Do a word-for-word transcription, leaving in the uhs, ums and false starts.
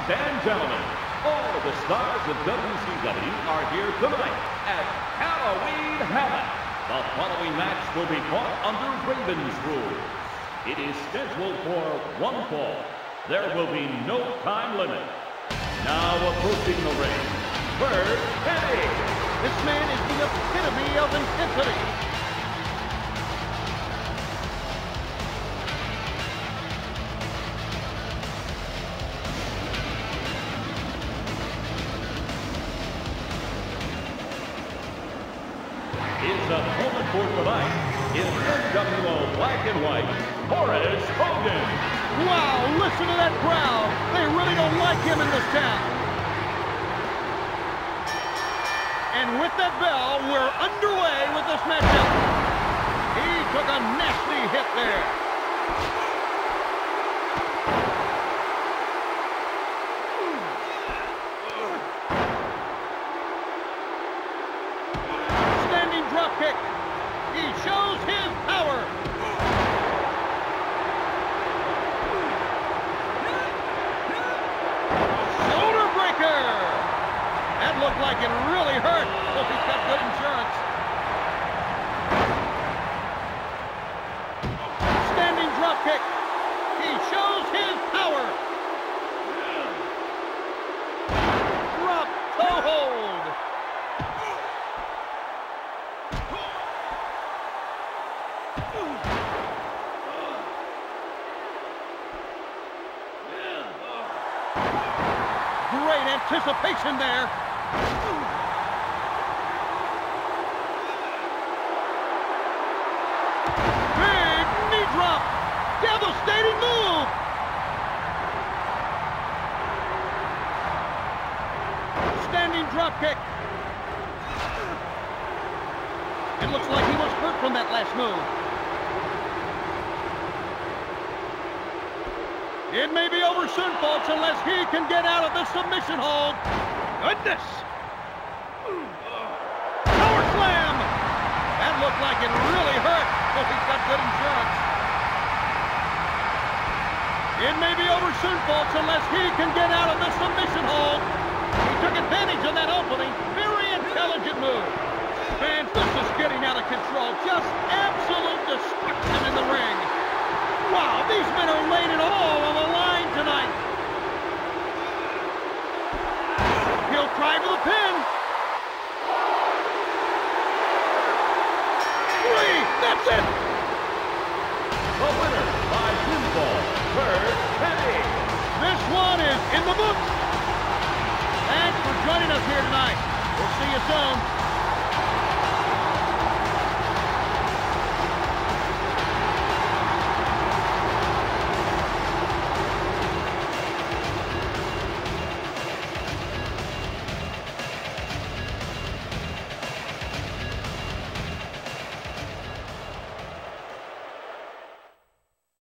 and gentlemen, all of the stars of W C W are here tonight at Halloween Havoc. The following match will be fought under Raven's rules. It is scheduled for one fall. There will be no time limit. Now approaching the ring, Bert Hennig. This man is the epitome of intensity. His opponent for tonight is N W O Black and White, Horace Hogan. Wow, listen to that crowd. They really don't like him in this town. And with that bell, we're underway with this matchup. He took a nasty hit there. Kick. He shows his power. Shoulder breaker. That looked like it really hurt. Hope he's got good insurance. Standing drop kick. He shows his power. Drop toe hold. Great anticipation there. Big knee drop. Devastating move. Standing drop kick. It looks like he was hurt from that last move. It may be over soon, folks, unless he can get out of the submission hold. Goodness! Power slam! That looked like it really hurt. Hope he's got good insurance. It may be over soon, folks, unless he can get out of the submission hold. He took advantage of that opening. Very intelligent move. Fans, this is getting out of control. Just absolute destruction in the ring. Wow, these men are laying it all on the line tonight. He'll try for the pin. Three, that's it. The winner by pinfall, Bert Hennig. This one is in the books. Thanks for joining us here tonight. We'll see you soon.